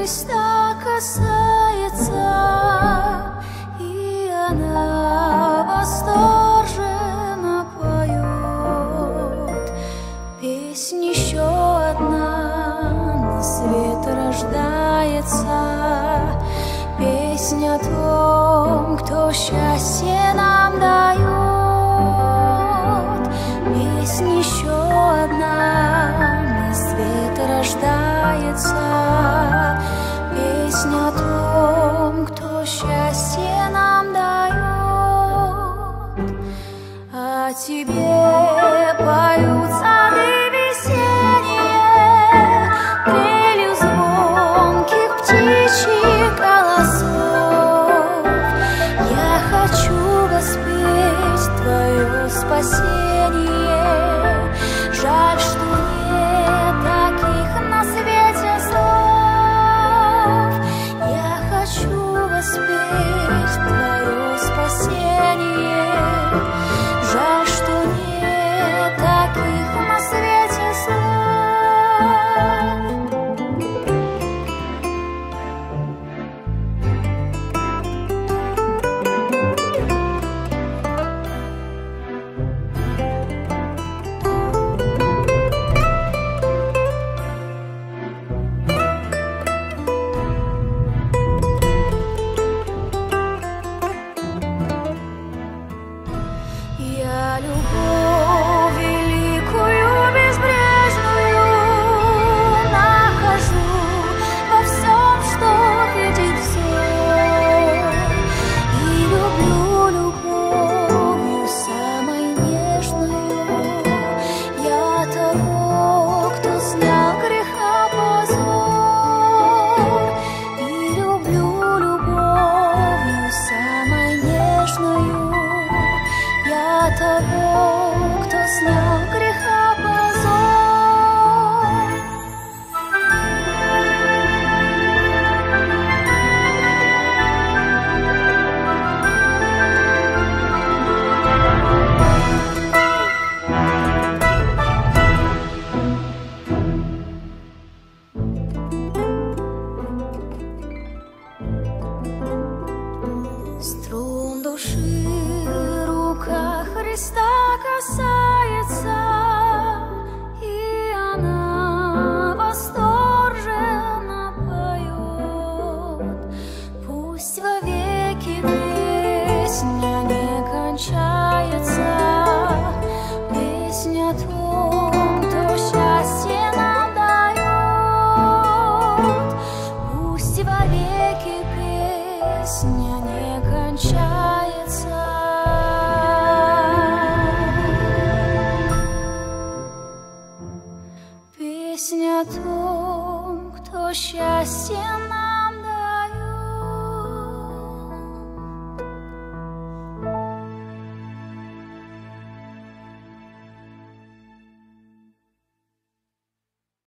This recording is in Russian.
Христа касается, и она восторженно поет. Песнь еще одна на свет рождается, песня о том, кто счастье нам дает. Песнь еще одна на свет рождается, песня о том, кто счастье нам дает. О тебе поют сады весенние, трелью звонких птичьих голосов. Я хочу воспеть твое спасение. Жаль, что нет таких на свете слов. Я хочу воспеть твое спасение. Жаль, что нет таких на свете я любовь великую, безбрежную нахожу во всем, что видит взор. И люблю любовью самой нежную я того, кто снял греха позор. И люблю любовью самой нежную я того, кто снял греха позор. Струн души рука Христа касается, и она восторженно поет. Пусть вовеки песня не кончается, песня о том, кто счастье нам дает. Пусть вовеки песня не кончается. Песня о том, кто счастье